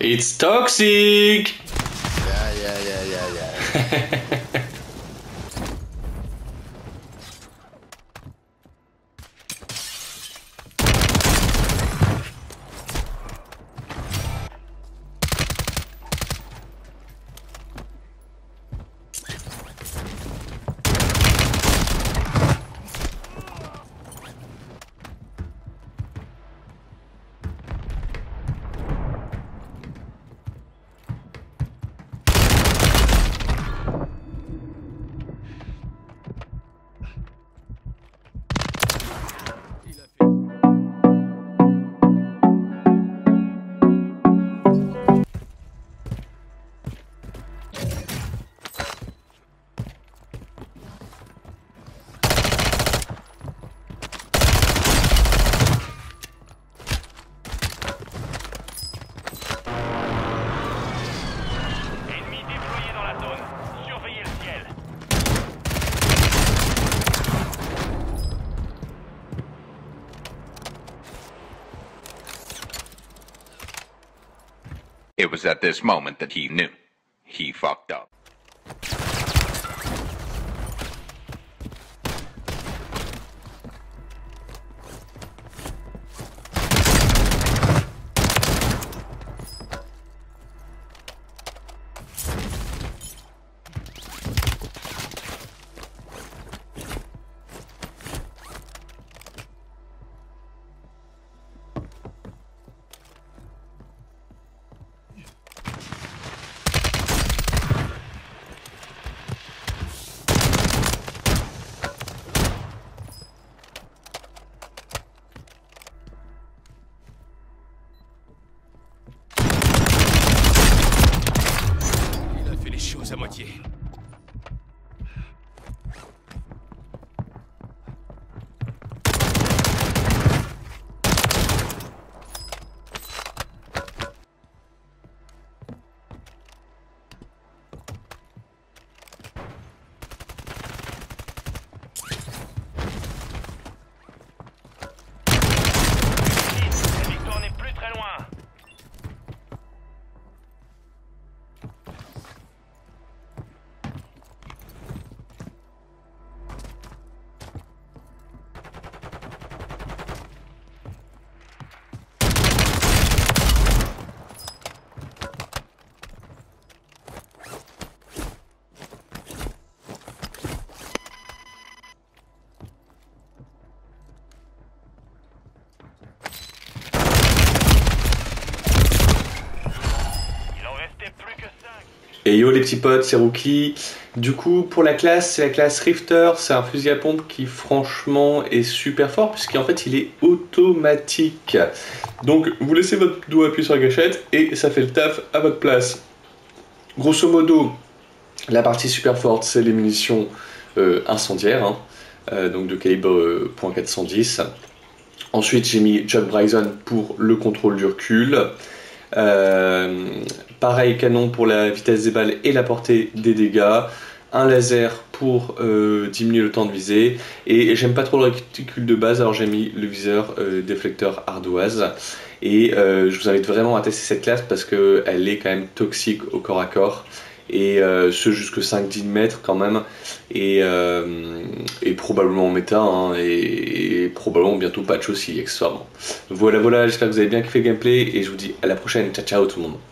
It's toxic. Yeah. It was at this moment that he knew. He fucked up. À moitié. La victoire n'est plus très loin. Et yo les petits potes, c'est Rookie. Du coup pour la classe, c'est la classe Rifter, c'est un fusil à pompe qui franchement est super fort puisqu'en fait il est automatique. Donc vous laissez votre doigt appuyer sur la gâchette et ça fait le taf à votre place. Grosso modo, la partie super forte c'est les munitions incendiaires, hein, donc de calibre .410. Ensuite j'ai mis Chuck Bryson pour le contrôle du recul. Pareil, canon pour la vitesse des balles et la portée des dégâts, un laser pour diminuer le temps de visée, et j'aime pas trop le réticule de base, alors j'ai mis le viseur déflecteur ardoise. Et je vous invite vraiment à tester cette classe parce qu'elle est quand même toxique au corps à corps, et ce jusque 5-10 mètres quand même, et probablement en méta, hein, et probablement bientôt patch aussi accessoirement. Voilà, j'espère que vous avez bien kiffé le gameplay et je vous dis à la prochaine. Ciao tout le monde.